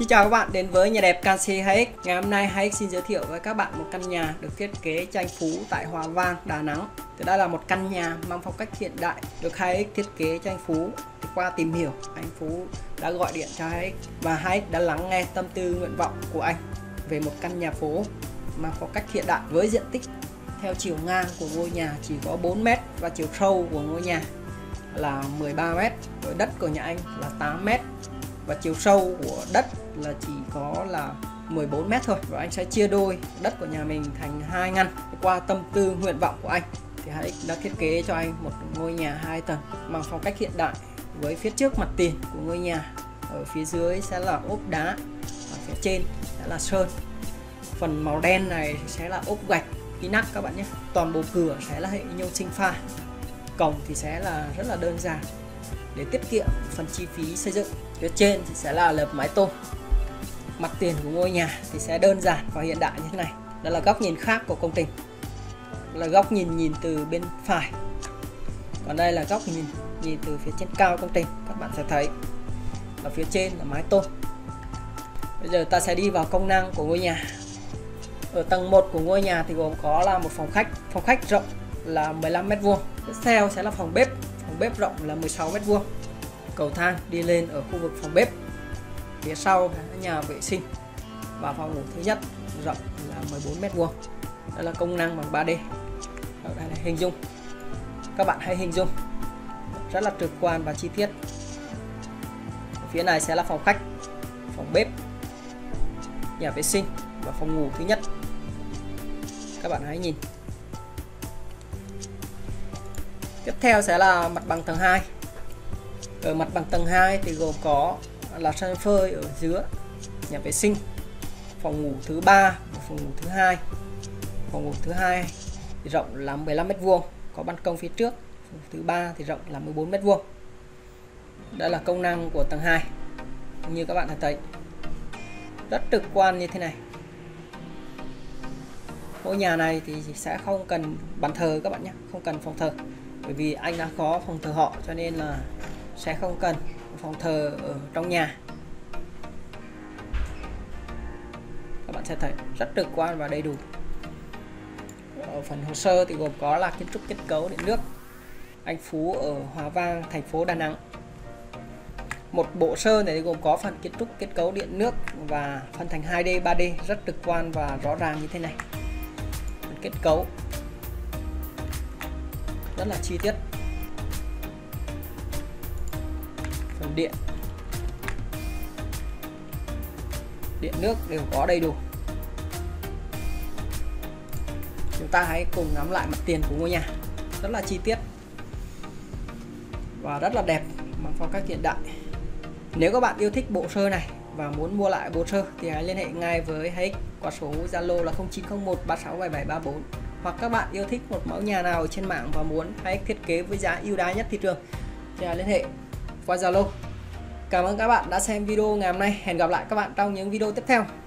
Xin chào các bạn đến với nhà đẹp Canxi HX. Ngày hôm nay HX xin giới thiệu với các bạn một căn nhà được thiết kế tranh Phú tại Hòa Vang, Đà Nẵng. Thì đây là một căn nhà mang phong cách hiện đại được HX thiết kế tranh Phú. Thì qua tìm hiểu, anh Phú đã gọi điện cho HX và HX đã lắng nghe tâm tư nguyện vọng của anh về một căn nhà phố mang phong cách hiện đại với diện tích theo chiều ngang của ngôi nhà chỉ có 4 m và chiều sâu của ngôi nhà là 13 m, với đất của nhà anh là 8 m và chiều sâu của đất là chỉ có là 14 m thôi. Và anh sẽ chia đôi đất của nhà mình thành 2 ngăn. Qua tâm tư nguyện vọng của anh thì HX đã thiết kế cho anh một ngôi nhà 2 tầng mang phong cách hiện đại, với phía trước mặt tiền của ngôi nhà ở phía dưới sẽ là ốp đá và phía trên sẽ là sơn. Phần màu đen này sẽ là ốp gạch inox các bạn nhé. Toàn bộ cửa sẽ là hệ nhôm sinh pha. Cổng thì sẽ là rất là đơn giản để tiết kiệm phần chi phí xây dựng. Phía trên thì sẽ là lợp mái tôn. Mặt tiền của ngôi nhà thì sẽ đơn giản và hiện đại như thế này. Đó là góc nhìn khác của công trình, là góc nhìn từ bên phải. Còn đây là góc nhìn từ phía trên cao công trình. Các bạn sẽ thấy ở phía trên là mái tôn. Bây giờ ta sẽ đi vào công năng của ngôi nhà. Ở tầng 1 của ngôi nhà thì gồm có là một phòng khách. Phòng khách rộng là 15 m². Tiếp theo sẽ là phòng bếp. Phòng bếp rộng là 16 m². Cầu thang đi lên ở khu vực phòng bếp. Phía sau là nhà vệ sinh và phòng ngủ thứ nhất rộng là 14 m². Đây là công năng bằng 3D. Ở đây là hình dung. Các bạn hãy hình dung rất là trực quan và chi tiết. Ở phía này sẽ là phòng khách, phòng bếp, nhà vệ sinh và phòng ngủ thứ nhất. Các bạn hãy nhìn. Tiếp theo sẽ là mặt bằng tầng 2. Ở mặt bằng tầng 2 thì gồm có là sân phơi ở giữa, nhà vệ sinh, phòng ngủ thứ 3 và phòng ngủ thứ 2. Phòng ngủ thứ 2 thì rộng là 15 m², có ban công phía trước. Phòng thứ 3 thì rộng là 14 m². Đây là công năng của tầng 2. Như các bạn thấy rất trực quan như thế này. Ngôi nhà này thì sẽ không cần bàn thờ các bạn nhé, không cần phòng thờ, bởi vì anh đã có phòng thờ họ cho nên là sẽ không cần phòng thờ ở trong nhà. Các bạn sẽ thấy rất trực quan và đầy đủ. Ở phần hồ sơ thì gồm có là kiến trúc kết cấu điện nước, anh Phú ở Hòa Vang, thành phố Đà Nẵng. Một bộ sơ này gồm có phần kiến trúc kết cấu điện nước và phân thành 2D, 3D rất trực quan và rõ ràng như thế này. Phần kết cấu rất là chi tiết. Phần điện nước đều có đầy đủ. Chúng ta hãy cùng ngắm lại mặt tiền của ngôi nhà. Rất là chi tiết và rất là đẹp, mang phong cách hiện đại. Nếu các bạn yêu thích bộ sơ này và muốn mua lại bộ sơ thì hãy liên hệ ngay với HX qua số Zalo là 0901 367734. Hoặc các bạn yêu thích một mẫu nhà nào trên mạng và muốn HX thiết kế với giá ưu đãi nhất thị trường thì hãy liên hệ qua Zalo. Cảm ơn các bạn đã xem video ngày hôm nay. Hẹn gặp lại các bạn trong những video tiếp theo.